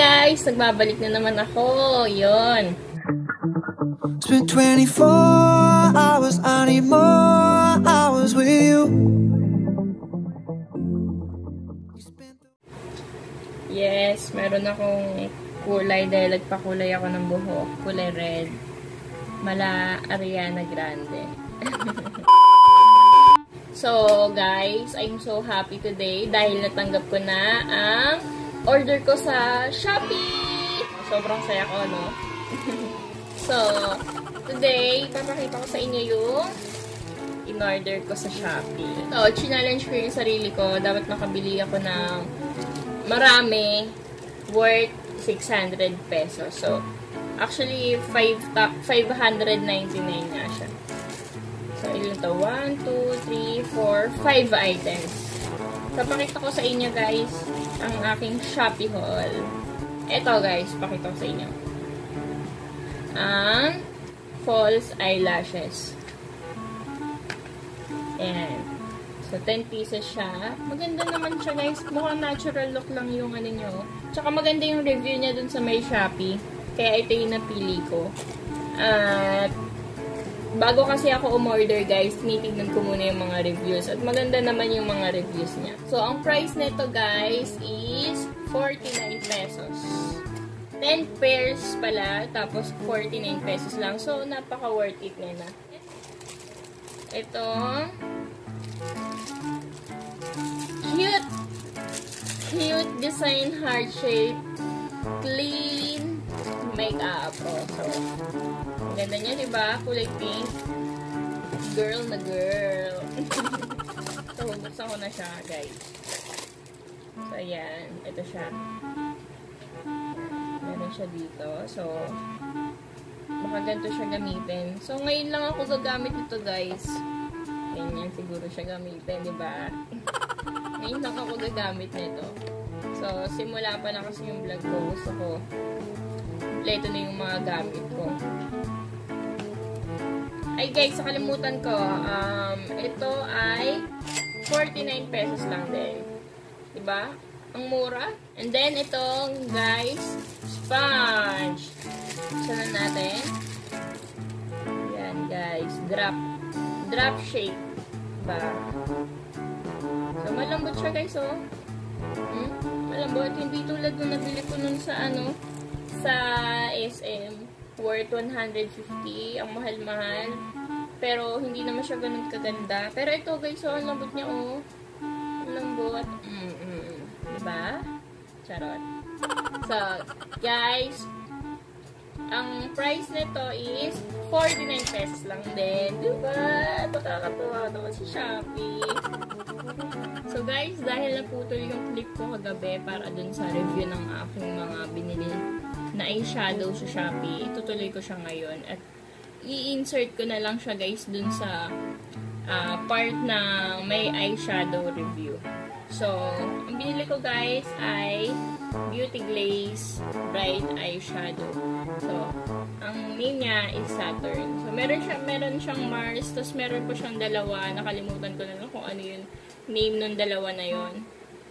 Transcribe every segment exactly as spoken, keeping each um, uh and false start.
guys! Nagbabalik na naman ako. Yun. It's been twenty-four hours, I need more hours with you. Yes, meron akong kulay dahil nagpakulay ako ng buhok. Kulay red. Mala Ariana Grande. So, guys, I'm so happy today dahil natanggap ko na ang order ko sa Shopee. Sobrang saya ko, no? So, today, papakita ko sa inyo yung in-order ko sa Shopee. So, challenge ko yung sarili ko. Dapat makabili ako ng marami worth six hundred pesos. So, actually, five hundred ninety-nine nga siya. So, ilan to? one, two, three, four, five items. So, pakita ko sa inyo, guys, ang aking Shopee haul. Ito, guys, pakita ko sa inyo. Ang false eyelashes. Ayan. So, ten pieces siya. Maganda naman siya, guys. Mukhang natural look lang yung ano nyo. Tsaka maganda yung review niya dun sa may Shopee. Kaya ito yung napili ko. At, bago kasi ako umorder, guys, tinitignan ko muna yung mga reviews. At maganda naman yung mga reviews niya. So, ang price nito, guys, is forty-nine pesos. ten pairs pala, tapos forty-nine pesos lang. So, napaka-worth it nila. Ito, cute, cute design heart shape, clean makeup. Oh, so, ang ganda niya, diba? Kulay pink. Girl na girl. So, buksan ko na siya, guys. So, ayan. Ito siya. Meron siya dito. So, baka ganito siya gamitin. So, ngayon lang ako gagamit ito, guys. Ganyan siguro siya gamitin, diba? Ngayon lang ako gagamit nito. So, simula pa na kasi yung vlog ko. Gusto ko kompleto na yung mga gamit ko. Ay guys, nakalimutan ko. Um, ito ay forty-nine pesos lang din. Diba? Ang mura. And then, itong guys, sponge. Sana natin. Yan guys. Drop. Drop shape. Diba? So, malambot siya guys, oh. Hmm? Malambot. Hindi tulad nung nabili ko nun sa ano, sa S M. Worth one hundred fifty. Ang mahal-mahal. Pero, hindi naman siya ganun kaganda. Pero ito guys, oh, ang lambot niya, oh. Ang lambot. Mm-mm. Diba? Charot. So, guys, ang price nito is forty-nine pesos lang din. Diba? Nakakatuwa naman si Shopee. So, guys, dahil naputol yung clip ko kagabi para dun sa review ng aking mga binili na eyeshadow sa Shopee, itutuloy ko siya ngayon. At i-insert ko na lang siya, guys, dun sa uh, part na may eyeshadow review. So, ang binili ko, guys, ay Beauty Glaze Bright Eyeshadow. So, ang name niya is Saturn. So, meron, siya, meron siyang Mars, tapos meron po siyang dalawa. Nakalimutan ko na lang kung ano yung name ng dalawa na yon.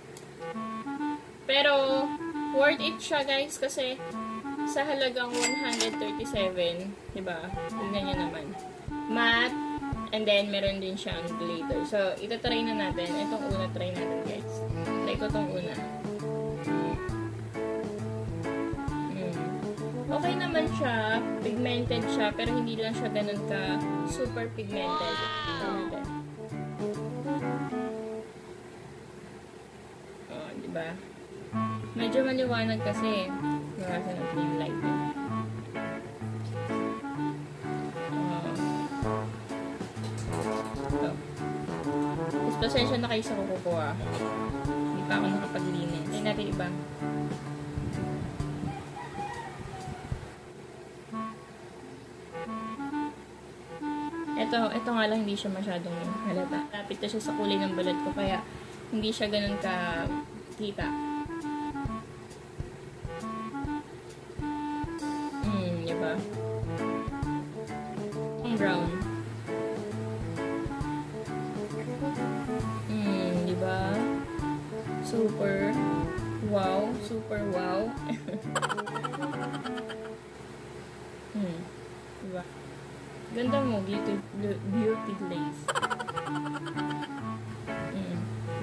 Pero, worth it siya, guys, kasi sa halagang one hundred thirty-seven, diba? Tignan niyo naman. Matte, and then meron din siyang glitter. So, itatry na natin. Itong una, try natin, guys. Try ko itong una. Hmm. Okay naman siya. Pigmented siya, pero hindi lang siya ganun ka super pigmented. Try natin. Oh, diba? Medyo maliwanag kasi. Nakasan natin yung light. Uh, so. Tapos pasensya na kayo sa kuko ko, ah. Hindi pa ako nakapaglinis. Tingnan natin iba. Ito, ito nga lang hindi siya masyadong halata. Lapit na siya sa kulay ng balat ko, kaya hindi siya ganun ka kita. Hmm, diba? Ang brown. Hmm, diba? Super wow, super wow. Hmm. Diba? Ganda mo, beauty, beauty glaze. Hmm.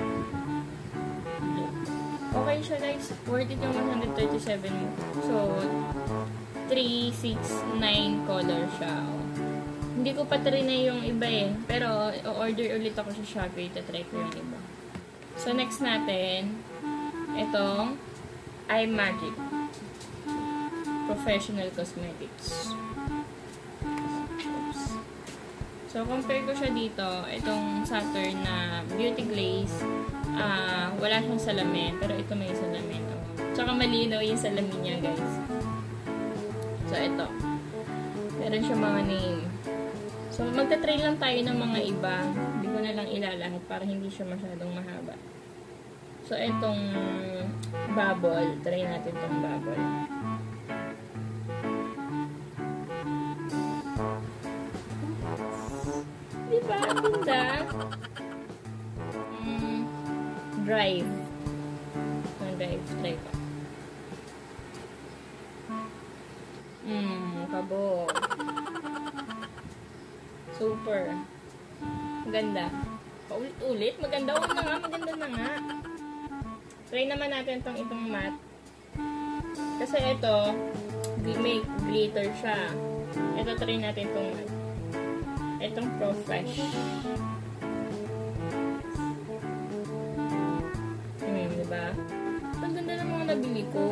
Okay siya guys. Worth it yung one hundred thirty-seven. So, three six nine color siya. Oh. Hindi ko pa try na yung iba eh. Pero, o-order ulit ako sa Shopee. Itatry ko yung iba. So, next natin, itong iMagic Professional Cosmetics. Oops. So, compare ko siya dito. Itong Saturn na Beauty Glaze, uh, wala siyang salamin. Pero ito may salamin. Oh. Tsaka malinaw yung salamin niya, guys. So, ito. Meron siya mga name. So, magta-try lang tayo ng mga iba. Hindi ko na lang ilalahat para hindi siya masyadong mahaba. So, itong bubble. Try natin itong bubble. Diba? Ang ganda. Mm, drive. Ang drive. Try ko. Mmm, kabog. Super. Maganda. Paulit-ulit. Maganda. Huwag na nga. Maganda na nga. Try naman natin itong itong matte. Kasi ito, may glitter siya. Ito, try natin itong matte. Itong Pro Fresh. Hmm, diba? Ang ganda ng mga nabili ko.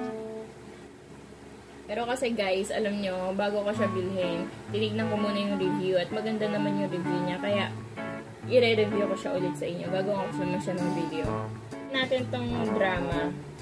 Pero kasi guys, alam nyo, bago ko siya bilhin, tinignan ko muna yung review at maganda naman yung review niya. Kaya, i-re-review ko siya ulit sa inyo. Gagawa ko naman siya ng video. Natin tong drama.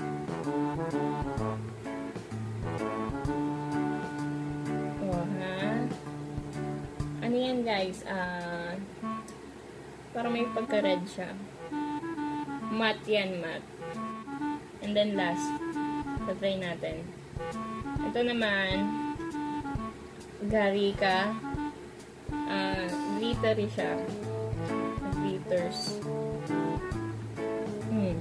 Oh, ha? Ano yan guys? Ah, uh, parang may pagka-red siya. Matte yan, matte. And then last, try natin. Ito naman, Garika. Uh, glittery siya. Glitters. Hmm.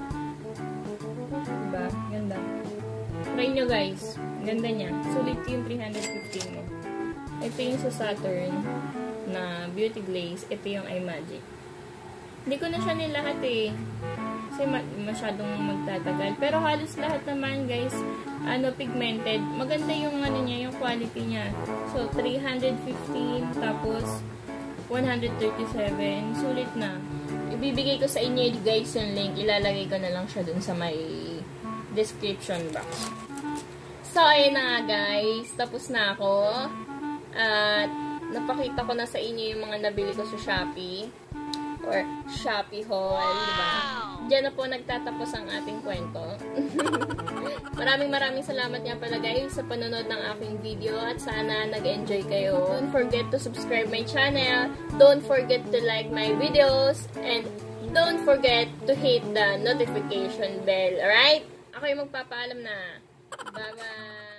Diba? Ganda. Try nyo guys. Ganda niya. Sulit yung three hundred fifteen mo. Ito yung sa Saturn na Beauty Glaze. Ito yung iMagic. Hindi ko na siya nilahat eh. Kasi masyadong magtatagal. Pero halos lahat naman guys, ano, pigmented. Maganda yung ano niya, yung quality niya. So, three hundred fifteen, tapos one hundred thirty-seven. Sulit na. Ibibigay ko sa inyo guys yung link. Ilalagay ko na lang siya dun sa may description box. So, ayun na nga guys. Tapos na ako. At napakita ko na sa inyo yung mga nabili ko sa Shopee. Or Shopee haul, diba? Diyan na po nagtatapos ang ating kwento. Maraming maraming salamat nga pala guys sa panonood ng aking video at sana nag-enjoy kayo. Don't forget to subscribe my channel. Don't forget to like my videos. And don't forget to hit the notification bell. Alright? Ako yung magpapaalam na. Bye-bye!